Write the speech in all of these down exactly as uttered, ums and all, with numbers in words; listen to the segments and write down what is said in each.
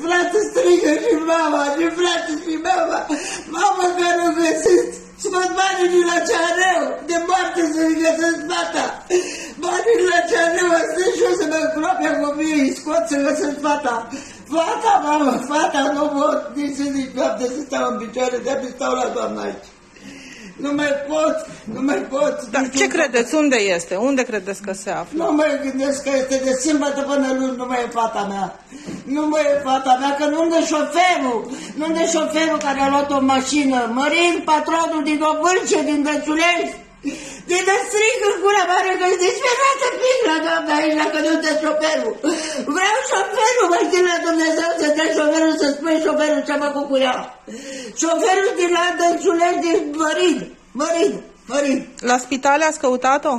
frate strigă și mama, și frate și mama, mama că nu găsesc, scot banii de la ceareu, de moarte să-i găsesc fata. Banii de la ceareu, astăzi și eu să mă îngrope copiii, scot să găsesc fata. Fata, mamă, fata, nu pot, nici zi, nici noapte să stau în picioare, de-abia stau la doamna aici. Nu mai pot, nu mai pot. Dar ce credeți? Unde este? Unde credeți că se află? Nu mai gândesc că este de sâmbătă până luni, nu mai e fata mea. Nu mai e fata mea, că nu-nde șoferul, nu-nde șoferul care a luat o mașină. Mărin, patronul din Obârce, din Dăciulești, din de strig în gura mare că îți disperată pigra, doamna, aici, dacă nu te șoferul. Vreau șoferul, mă știi la Dumnezeu să dea șoferul, să spui șoferul ce-a făcut cu ea. Șoferul din la Dăciulești, din Mărin, Mărin, Mărin. La spitale ați căutat-o?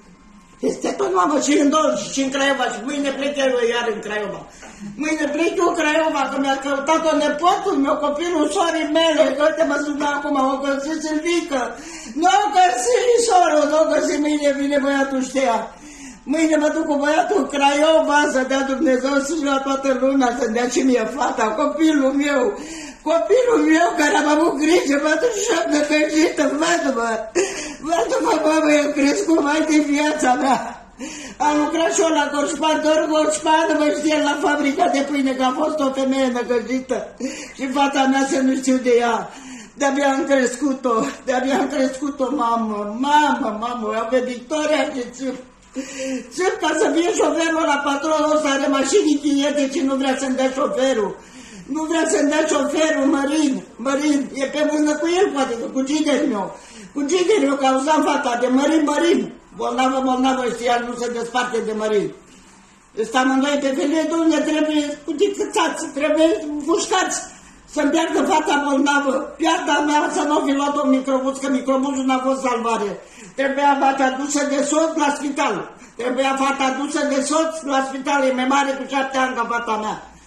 Este tot, mamă, și în Dolj, și în Craiova, și mâine plec eu iar în Craiova. Mâine plec eu în Craiova, că mi-a căutat-o nepotul meu, copilul sorii mele, că uite mă sună acum, o găsit Silvică. Nu o găsit sorul, nu o găsit, mâine vine băiatul știa. Mâine mă duc cu băiatul în Craiova, să dea Dumnezeu să-și lua toată luna, să-mi dea și mie fata, copilul meu. Copilul meu care am avut grijă, patruzeci și șapte căjită, văd-mă, văd-mă, mamă, eu crescut mai de viața mea. Am lucrat și eu la Corșpan, doar Corșpan, mă știe la fabrica de pâine, că a fost o femeie năgăjită și fata mea să nu știu de ea. De-abia am crescut-o, de-abia am crescut-o, mamă, mamă, mamă, eu pe Victoria și țip. Țip ca să fie șoferul la patronul ăsta, are mașini închiriate și nu vrea să-mi dea șoferul. Nu vrea să-mi dea șoferul, Mărin, Mărin, e pe mână cu el, poate, cu gineri meu. Cu gineri meu, că auzam fata de Mărin, Mărin. Bolnavă, bolnavă, știa, nu se desparte de Mărin. Ăsta amândoi pe felie, unde trebuie cuticățați, trebuie fușcați. Să-mi piardă fata bolnavă. Piarda mea să nu fi luat un microbuz, că microbuzul n-a fost salvare. Trebuia fata adusă de soț la spital. Trebuia fata adusă de soț la spital, e mai mare cu șapte ani ca fata mea.